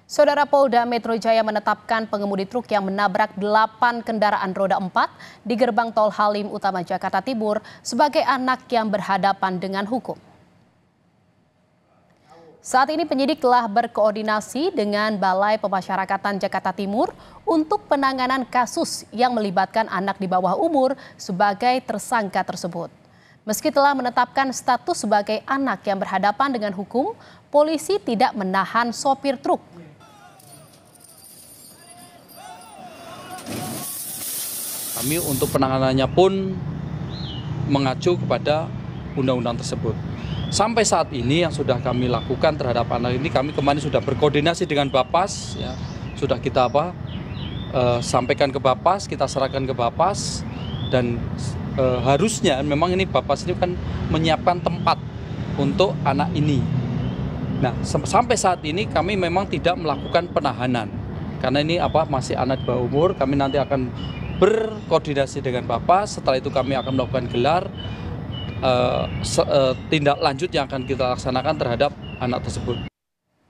Saudara Polda Metro Jaya menetapkan pengemudi truk yang menabrak 8 kendaraan roda 4 di gerbang tol Halim Utama Jakarta Timur sebagai anak yang berhadapan dengan hukum. Saat ini penyidik telah berkoordinasi dengan Balai Pemasyarakatan Jakarta Timur untuk penanganan kasus yang melibatkan anak di bawah umur sebagai tersangka tersebut. Meski telah menetapkan status sebagai anak yang berhadapan dengan hukum, polisi tidak menahan sopir truk. Kami untuk penanganannya pun mengacu kepada undang-undang tersebut. Sampai saat ini yang sudah kami lakukan terhadap anak ini, kami kemarin sudah berkoordinasi dengan Bapas, ya, sudah kita sampaikan ke Bapas, kita serahkan ke Bapas, dan harusnya memang ini Bapas ini kan menyiapkan tempat untuk anak ini. Nah, sampai saat ini kami memang tidak melakukan penahanan karena ini masih anak di bawah umur. Kami nanti akan berkoordinasi dengan Bapas, setelah itu kami akan melakukan gelar tindak lanjut yang akan kita laksanakan terhadap anak tersebut.